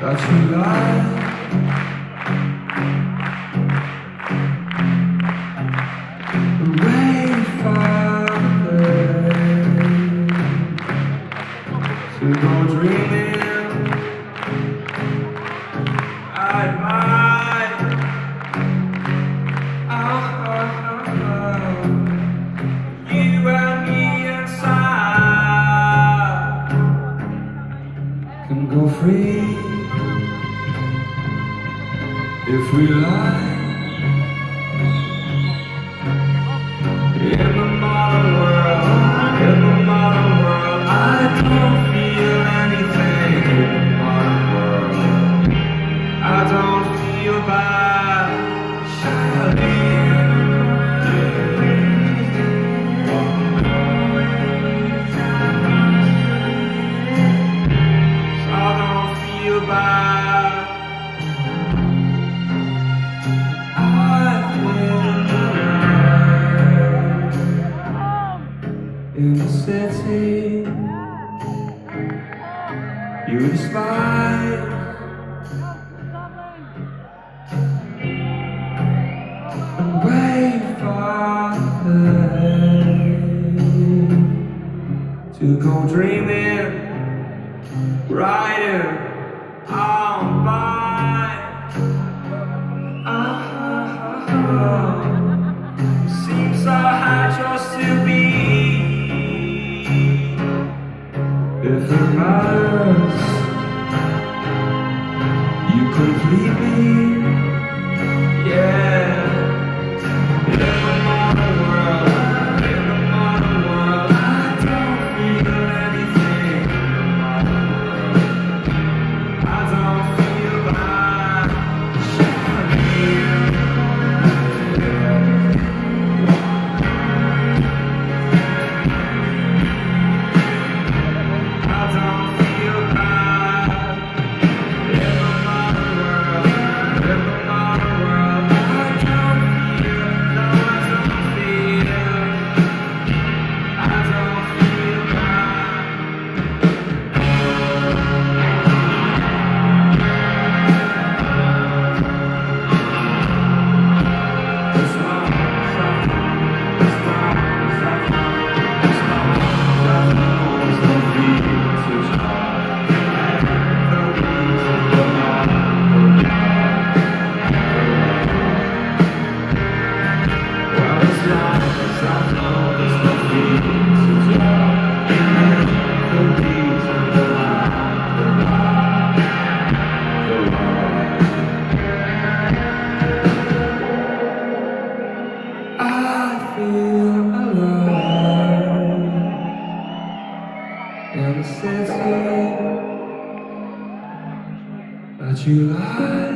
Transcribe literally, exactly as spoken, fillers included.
that you lie. Wait for the day to go dreaming. I might, oh, oh, oh, oh. You and me inside can go free if we lie. In the modern world, in the modern world, I don't feel anything. In the modern world, I don't feel bad. I don't feel bad. I feel in the city you despise. And wait for the day to go dreaming, riding on by. Oh, oh, oh. Seems so hard just to be. If it matters, you complete me, yeah. In the modern world, in the modern world, I don't feel anything. In the modern world, I don't feel bad. I feel alive in the city that you lie.